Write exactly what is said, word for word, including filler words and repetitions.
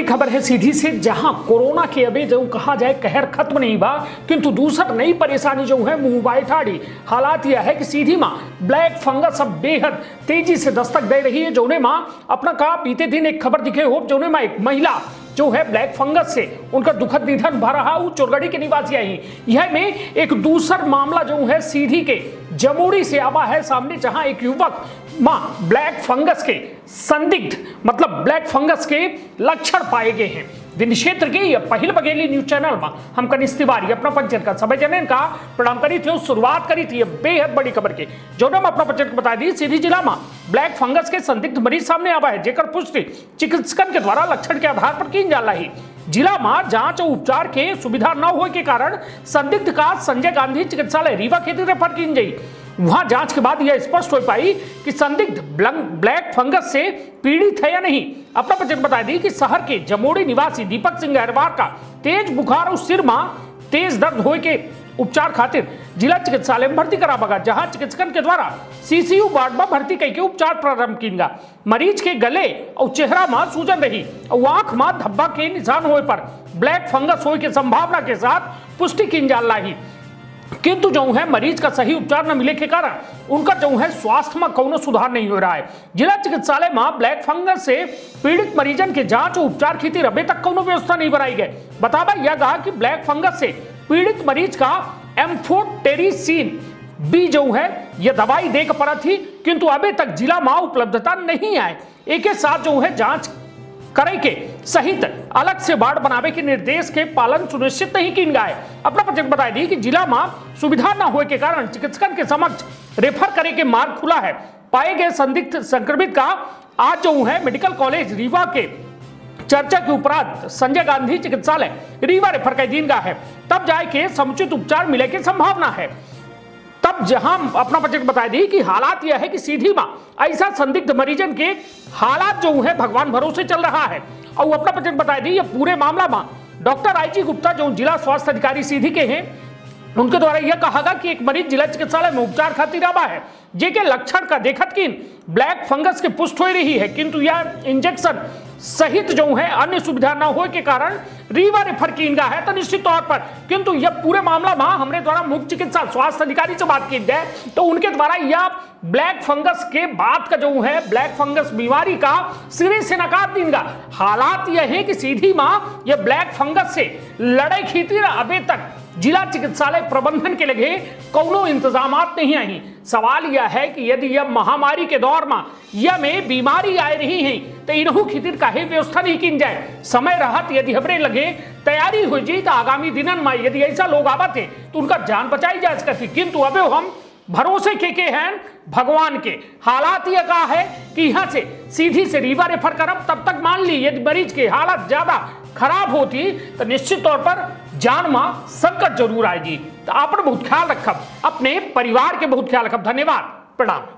खबर है सीधी से, जहां कोरोना के अबे जो कहा जाए कहर खत्म नहीं हुआ, किंतु दूसर नई परेशानी जो है मुंह बाई ठाड़ी। हालात यह है कि सीधी माँ ब्लैक फंगस अब बेहद तेजी से दस्तक दे रही है। जोने माँ अपना कहा बीते दिन एक खबर दिखे हो, जोने माँ एक महिला जो है ब्लैक फंगस से उनका दुखद निधन भा रहा चोरगढ़ी के निवासी आई। यह में एक दूसरा मामला जो है सीधी के जमोड़ी से आवा है सामने, जहां एक युवक मां ब्लैक फंगस के संदिग्ध मतलब ब्लैक फंगस के लक्षण पाए गए हैं। दिन क्षेत्र के यह पहल बघेली न्यूज चैनल में हम कनिष्ठ तिवारी अपना पंचन का सभी जन का प्रणाम करी थी और शुरुआत करी थी बेहद बड़ी खबर के, जो हम अपना पंचन को बता दी। सीधी जिला में ब्लैक फंगस के संदिग्ध मरीज सामने आवा है, जेकर पुष्टि चिकित्सकन के द्वारा लक्षण के आधार पर की जा रही। जिला में जांच और उपचार के सुविधा न होने के कारण संदिग्ध का संजय गांधी चिकित्सालय रीवा खेती रेफर की गई। वहां जांच के बाद यह स्पष्ट हो पाई कि संदिग्ध ब्लैक फंगस से पीड़ित है या नहीं। अपना बचन बता दी कि शहर के जमोड़ी निवासी दीपक सिंह अहरवार का तेज बुखार और सिर में तेज दर्द होने के उपचार खातिर जिला चिकित्सालय में भर्ती करा बगा, जहां चिकित्सकन के द्वारा सीसीयू वार्ड में भर्ती करके उपचार प्रारंभ किया। मरीज के गले और चेहरा में सूजन रही और आंख में धब्बा के निशान होने पर ब्लैक फंगस होने की संभावना के साथ पुष्टि की जा रही, किंतु जो है मरीज का सही उपचार न मिले के कारण उनका जो है स्वास्थ्य में कोनो सुधार नहीं हो रहा है। जिला चिकित्सालय में ब्लैक फंगस से पीड़ित मरीजन के जांच और उपचार की अभी तक कोनो व्यवस्था नहीं बनाई गई। बतावा यह कहा कि ब्लैक फंगस से पीड़ित मरीज का एम्फोटेरिसिन बी जो है यह दवाई देकर पड़ा थी, किंतु अभी तक जिला में उपलब्धता नहीं आए। एक साथ जो है जांच करे के सहित अलग से वार्ड बनावे के निर्देश के पालन सुनिश्चित नहीं की गए। अपना प्रोजेक्ट बता दी कि जिला में सुविधा न होने के कारण चिकित्सकन के समक्ष रेफर करे के मार्ग खुला है। पाए गए संदिग्ध संक्रमित का आज जो है मेडिकल कॉलेज रीवा के चर्चा के उपरांत संजय गांधी चिकित्सालय रीवा रेफर कर दिन है, तब जाए के समुचित उपचार मिले की संभावना है। तब जहां अपना प्रोजेक्ट बता दी कि हालात यह है कि सीधी मां ऐसा संदिग्ध मरीजन के हालात जो है भगवान भरोसे चल रहा है। और अपना प्रोजेक्ट बता दी ये पूरे मामला में डॉक्टर आई जी गुप्ता जो जिला स्वास्थ्य अधिकारी सीधी के हैं, उनके द्वारा यह कहा गया कि एक मरीज जिला चिकित्सालय में उपचार खातिर आवा है, जेके लक्षण का देखत कि ब्लैक फंगस के पुष्ट हो रही है, किंतु यह इंजेक्शन सहित जो है अन्य सुविधा न हो के कारण रीवा रेफर की है। तो निश्चित तौर पर किंतु यह पूरे मामला में हमने द्वारा मुख्य चिकित्सा स्वास्थ्य अधिकारी से बात की जाए तो उनके द्वारा यह ब्लैक फंगस के बाद का जो है ब्लैक फंगस बीमारी का सिरे से नकार देगा। हालात यह है कि सीधी मां यह ब्लैक फंगस से लड़ाई खींची अभी तक जिला चिकित्सालय प्रबंधन के लगे कोनो इंतजाम नहीं आई। सवाल यह है कि यदि यह महामारी के दौर में यह में बीमारी आ रही है तो इनहू खितिर काहे व्यवस्था नहीं की जाए। समय रहत यदि हमरे लगे तैयारी हो जाए तो आगामी दिनन में यदि ऐसा लोग आवत है तो उनका जान बचाई जा सकती, किंतु अबे हम भरोसे के के हैं भगवान के। हालात यह कहा है कि यहाँ से सीधी से रीवा रेफर करब, तब तक मान ली यदि मरीज के हालत ज्यादा खराब होती तो निश्चित तौर पर जान में संकट जरूर आएगी। तो आप बहुत ख्याल रखब, अपने परिवार के बहुत ख्याल रखब। धन्यवाद, प्रणाम।